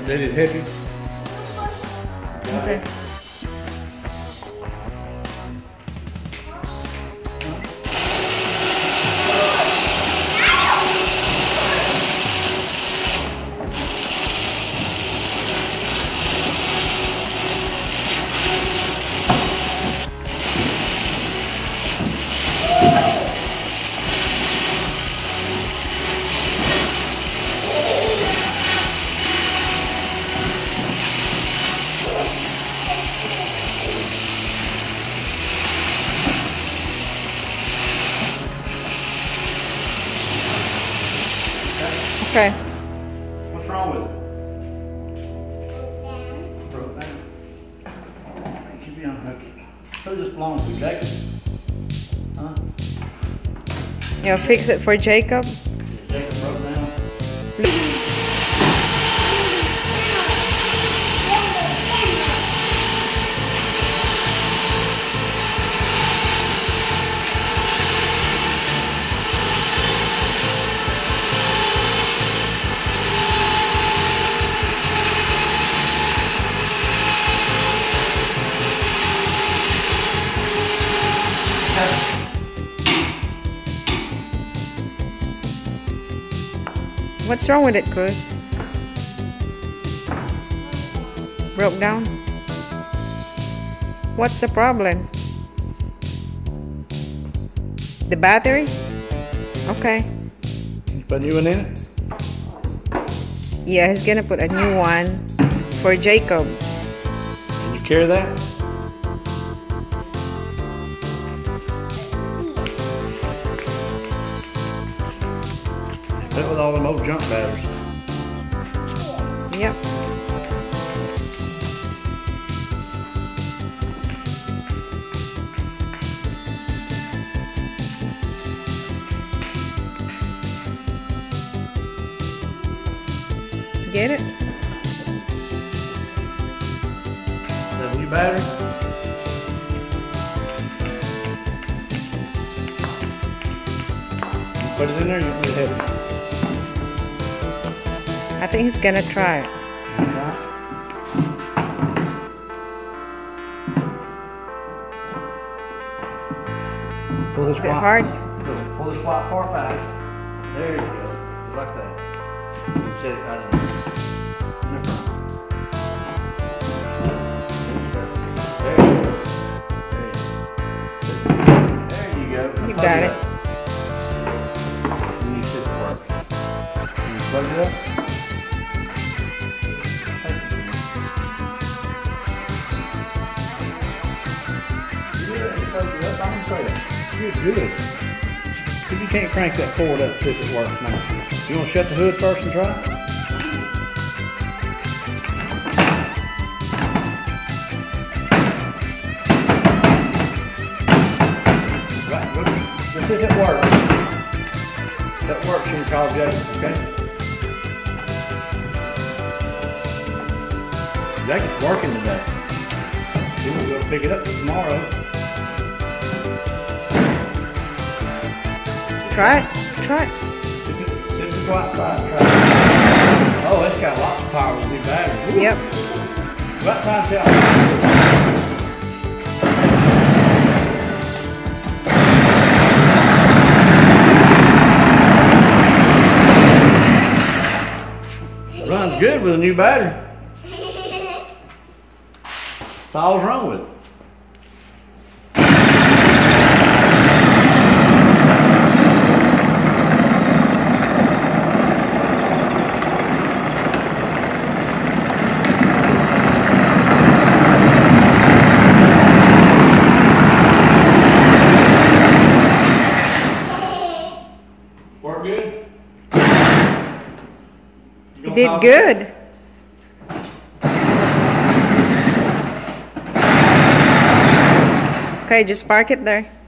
Did it help you? Okay. Okay. What's wrong with it? Broke down. Keep you unhook it. Who this belongs to, Jacob? Huh? Yeah, fix it for Jacob. Jacob broke down. What's wrong with it, Cruz? Broke down? What's the problem? The battery? Okay. Put a new one in it? Yeah, he's gonna put a new one for Jacob. Can you carry that? That was all them old junk batteries. Yep. Get it? Is that a new battery? You put it in there, you want me to help you? I think he's gonna try it. Pull this Is it hard? Pull this white part back. There you go. Just like that. You set it right in there. In the front. There you go. You got it. You need this to work. Can you plug it up? You're good. If you can't crank that Ford up, see if it works now. You want to shut the hood first and try? Right, just see if it works. If that works, you can call Jacob, okay? Jacob's working today. He won't go pick it up tomorrow. Try it. Try it. See if it's go outside and try it. Oh, it's got lots of power with the new battery. Ooh. Yep. Go outside and tell it. Runs good with a new battery. That's all wrong with it. Work good? You did good. Okay, just park it there.